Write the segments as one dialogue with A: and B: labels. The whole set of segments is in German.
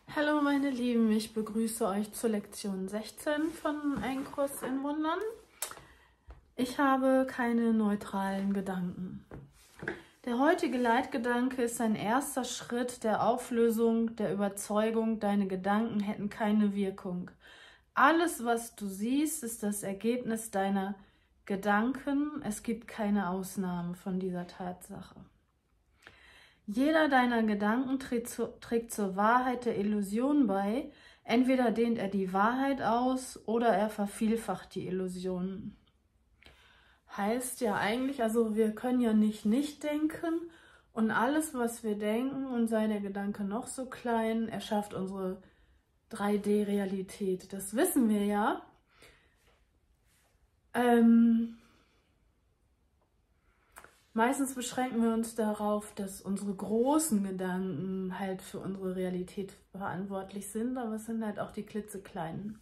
A: Hallo meine Lieben, ich begrüße euch zur Lektion 16 von Ein Kurs in Wundern. Ich habe keine neutralen Gedanken. Der heutige Leitgedanke ist ein erster Schritt der Auflösung der Überzeugung, deine Gedanken hätten keine Wirkung. Alles, was du siehst, ist das Ergebnis deiner Gedanken. Es gibt keine Ausnahme von dieser Tatsache. Jeder deiner Gedanken trägt zur Wahrheit der Illusion bei. Entweder dehnt er die Wahrheit aus oder er vervielfacht die Illusionen. Heißt ja eigentlich, also wir können ja nicht denken und alles, was wir denken, und sei der Gedanke noch so klein, erschafft unsere 3D-Realität. Das wissen wir ja. Meistens beschränken wir uns darauf, dass unsere großen Gedanken halt für unsere Realität verantwortlich sind, aber es sind halt auch die klitzekleinen.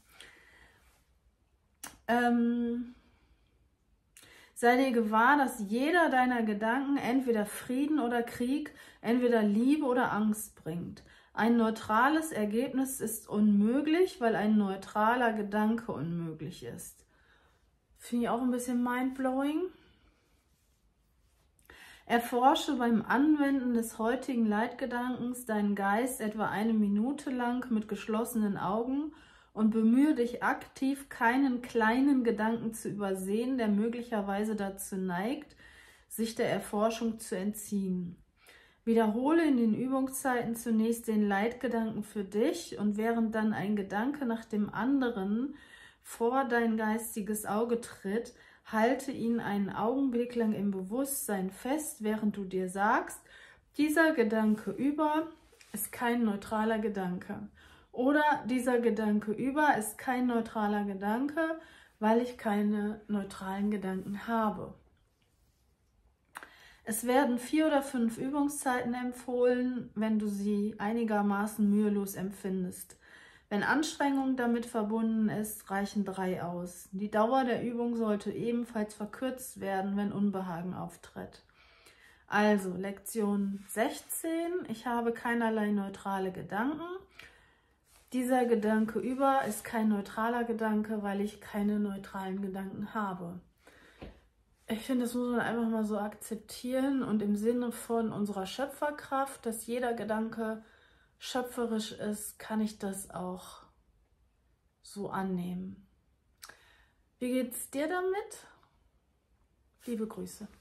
A: Sei dir gewahr, dass jeder deiner Gedanken entweder Frieden oder Krieg, entweder Liebe oder Angst bringt. Ein neutrales Ergebnis ist unmöglich, weil ein neutraler Gedanke unmöglich ist. Finde ich auch ein bisschen mindblowing. Erforsche beim Anwenden des heutigen Leitgedankens deinen Geist etwa 1 Minute lang mit geschlossenen Augen und bemühe dich aktiv, keinen kleinen Gedanken zu übersehen, der möglicherweise dazu neigt, sich der Erforschung zu entziehen. Wiederhole in den Übungszeiten zunächst den Leitgedanken für dich, und während dann ein Gedanke nach dem anderen vor dein geistiges Auge tritt, halte ihn einen Augenblick lang im Bewusstsein fest, während du dir sagst, dieser Gedanke über ist kein neutraler Gedanke. Oder dieser Gedanke über ist kein neutraler Gedanke, weil ich keine neutralen Gedanken habe. Es werden 4 oder 5 Übungszeiten empfohlen, wenn du sie einigermaßen mühelos empfindest. Wenn Anstrengung damit verbunden ist, reichen 3 aus. Die Dauer der Übung sollte ebenfalls verkürzt werden, wenn Unbehagen auftritt. Also, Lektion 16. Ich habe keinerlei neutrale Gedanken. Dieser Gedanke über ist kein neutraler Gedanke, weil ich keine neutralen Gedanken habe. Ich finde, das muss man einfach mal so akzeptieren und im Sinne von unserer Schöpferkraft, dass jeder Gedanke schöpferisch ist, kann ich das auch so annehmen. Wie geht's dir damit? Liebe Grüße.